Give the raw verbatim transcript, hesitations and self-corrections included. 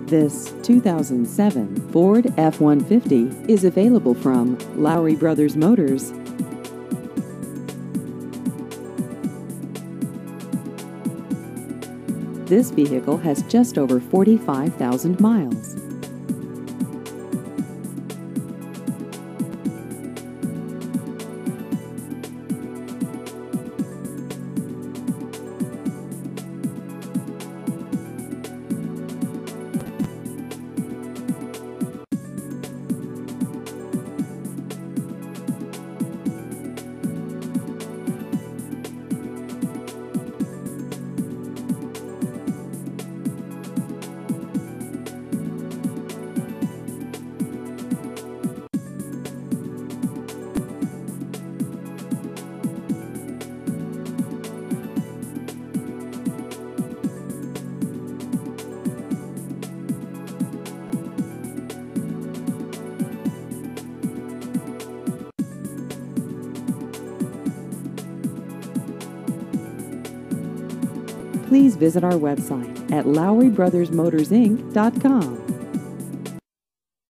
This two thousand seven Ford F one fifty is available from Lowry Brothers Motors. This vehicle has just over forty-five thousand miles. Please visit our website at lowry brothers motors inc dot com.